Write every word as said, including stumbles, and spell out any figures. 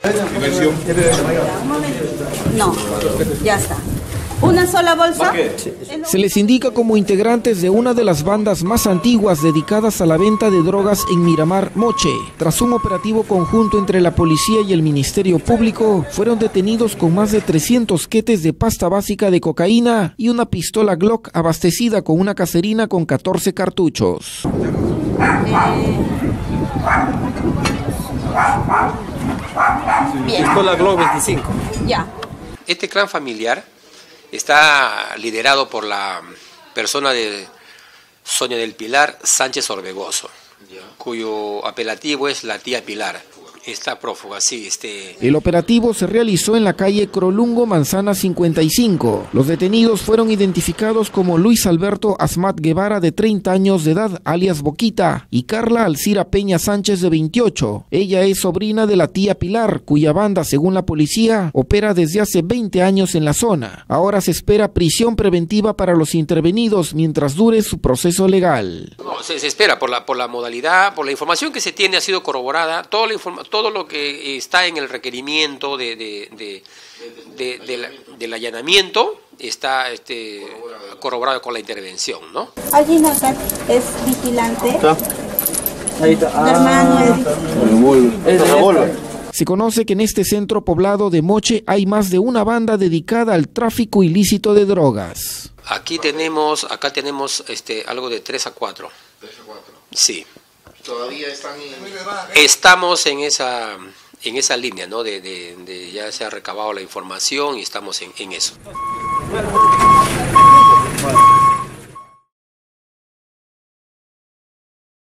No, ya está. ¿Una sola bolsa? Se les indica como integrantes de una de las bandas más antiguas dedicadas a la venta de drogas en Miramar, Moche. Tras un operativo conjunto entre la policía y el Ministerio Público, fueron detenidos con más de trescientos quetes de pasta básica de cocaína y una pistola Glock abastecida con una caserina con catorce cartuchos. Eh... Bien. Pistola Glock veinticinco. Ya. Este clan familiar está liderado por la persona de Sonia del Pilar Sánchez Orbegoso, cuyo apelativo es la tía Pilar. Está prófuga, sí. Este... El operativo se realizó en la calle Crolungo, Manzana cincuenta y cinco. Los detenidos fueron identificados como Luis Alberto Asmat Guevara, de treinta años de edad, alias Boquita, y Carla Alcira Peña Sánchez, de veintiocho. Ella es sobrina de la tía Pilar, cuya banda, según la policía, opera desde hace veinte años en la zona. Ahora se espera prisión preventiva para los intervenidos mientras dure su proceso legal. No, se, se espera por la, por la modalidad, por la información que se tiene, ha sido corroborada, toda la información, todo lo que está en el requerimiento de, de, de, de, de la, del allanamiento está este, corroborado con la intervención, ¿no? Allí no está, es vigilante. Ahí está. Mi hermano es... Se conoce que en este centro poblado de Moche hay más de una banda dedicada al tráfico ilícito de drogas. Aquí tenemos, acá tenemos este, algo de tres a cuatro. ¿tres a cuatro? Sí. Todavía están en... Estamos en esa, en esa línea, ¿no? De, de, de ya se ha recabado la información y estamos en, en eso.